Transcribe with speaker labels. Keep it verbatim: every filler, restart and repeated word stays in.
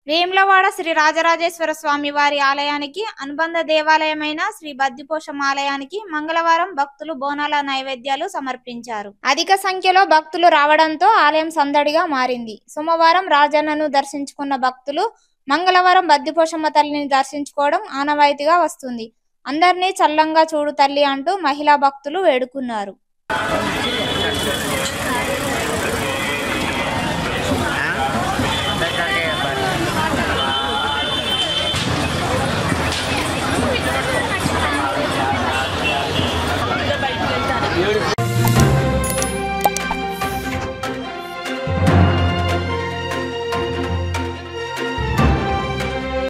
Speaker 1: వేములవాడ శ్రీ రాజరాజేశ్వర స్వామి వారి ఆలయానికి అనుబంధ దేవాలయమైన శ్రీ బద్దిపోషమ్మ ఆలయానికి మంగళవారం భక్తులు బోనాల నైవేద్యాలు సమర్పించారు. అధిక సంఖ్యలో భక్తులు రావడంతో ఆలయం సందడిగా మారింది. సోమవారం రాజన్నను దర్శించుకున్న భక్తులు మంగళవారం బద్దిపోషమ్మ తల్లిని దర్శించుకోవడం ఆనవాయితీగా వస్తుంది. అందరినీ చల్లంగా చూడు తల్లి అంటూ మహిళా భక్తులు వేడుకున్నారు.